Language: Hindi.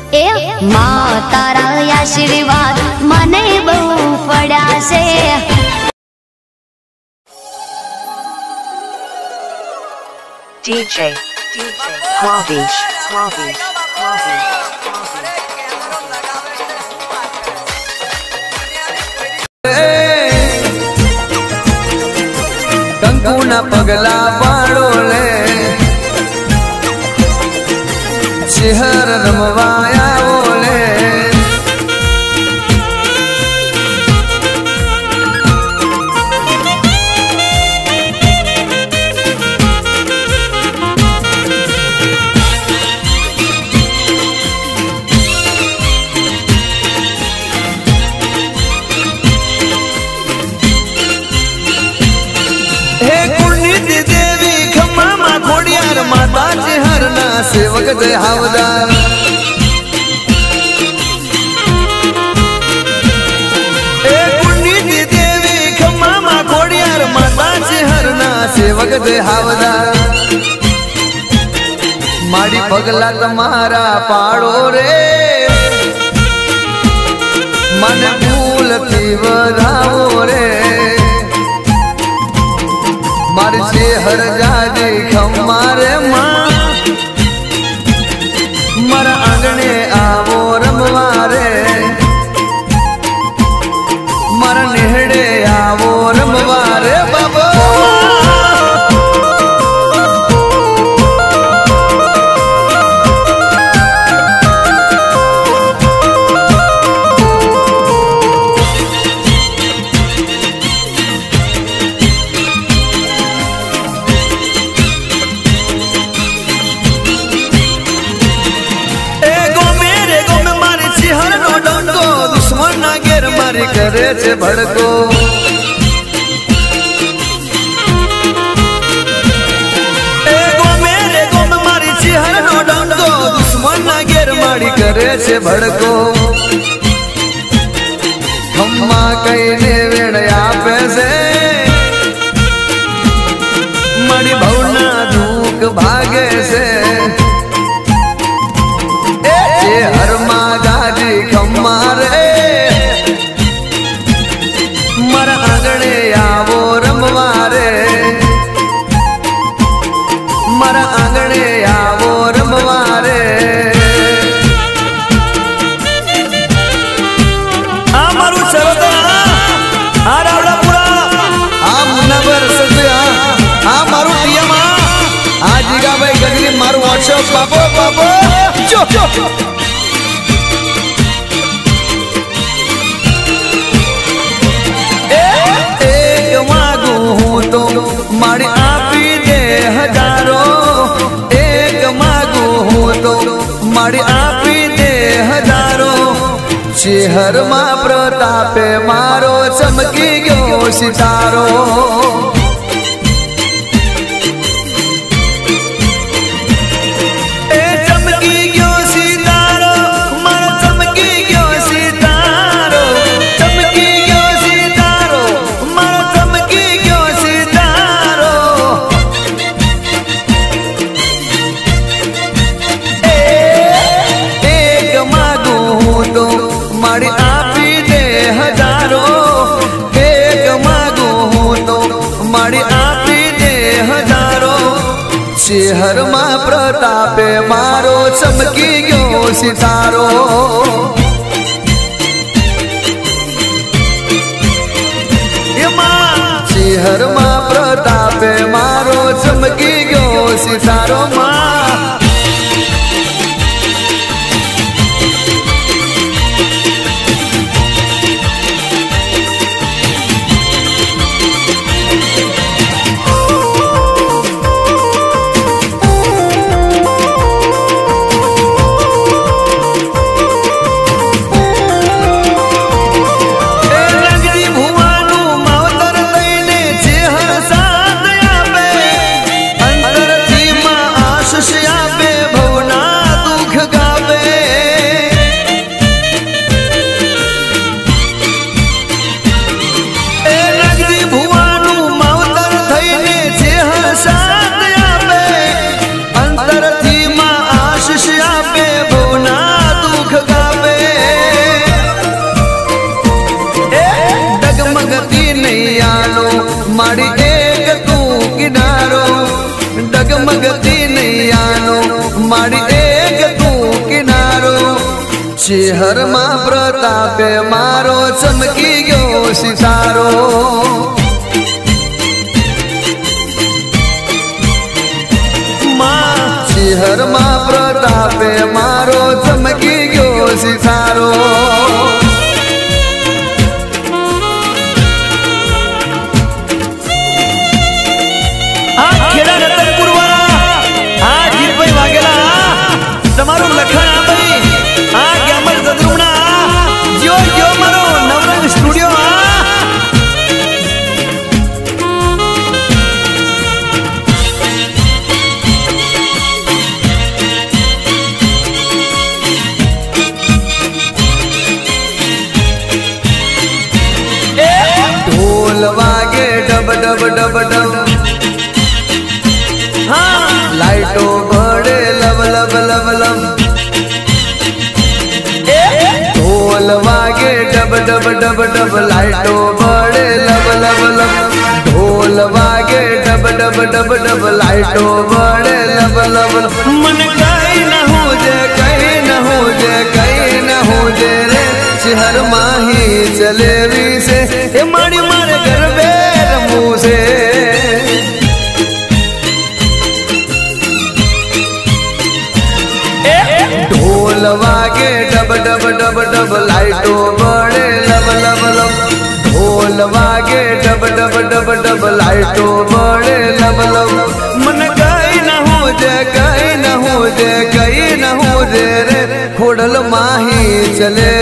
ए मां तारा आशीर्वाद मने बहु पड़ा से। DJ Clavish कंकु ना पगला पाड़ो ले शहर रमवाया बोले माता हर ना सेवक दे हावदार ए पुण्य देवी खम्मा मा खोड़ियार माता हर ना सेवक दे हावदार माड़ी पगला तुम्हारा पाड़ो रे मन फूल थी वधावो रे मार से हर जाजे खमारे मां मर आंगणे आवो रमवारे मर नेहड़े आवो रमवारे बाबा करे छे भड़को एगो मेरे गो में मारी छी हर नो डंडो दुश्मन ना घेर मारी करे छे भड़को खम्मा कईने वेण आपे से मारी भवना धूक भागे से ए हर मा दादी खम्मा रे मर आंगणे आवो रमवारे मर आंगणे आवो रमवारे आ मारू शरद आ रावड़ा पुरा आ मुन्नावर सदिया आ मारू टीएमा आ जीगा भाई गजरी मारू व्हाट्सएप बाबो बाबो चो तो मारी आपी दे हजारों एक मांगू हूँ तो मारी आपी दे हजारों शहर मा प्रतापे मारो चमकी गयो सितारो शहर मा प्रतापे मारो चमकी गयो सितारो शहर मा प्रतापे मारो चमकी गयो सितारो मां माड़ी एक तू किनारो डगमगती नैयानो माड़ी एक तू किनारो शहर मां प्रतापे मारो चमकी गयो सितारो शहर मां प्रतापे मारो चमकी गयो सितारो તમારું લખણ આ ભાઈ આ ગ્યામર જદરુમણા જો જો મારો નવરંગ સ્ટુડિયો આ ઢોલ વાગે ડબ ડબ ડબ ડબ હા લાઈટો ભળે લવ લવ લવ લવ ઢોલ વાગે ડબ ડબ ડબ ડબ લાઈટો ભળે લવ લવ લવ ઢોલ વાગે ડબ ડબ ડબ ડબ લાઈટો ભળે લવ લવ मन कहीं न हो जे कहीं न हो जे कहीं न हो जे रे शहर माही चले भी से ए माड़ी मारे घर बेर मुँह से ढोल वागे डब डब डब डब लाइटो बड़े लब लब लब ढोल वागे डब डब डब डब लाइटो बड़े लब लब मन कहीं न हो जे कहीं न हो जे कहीं न हो जे रे खोडल माही चले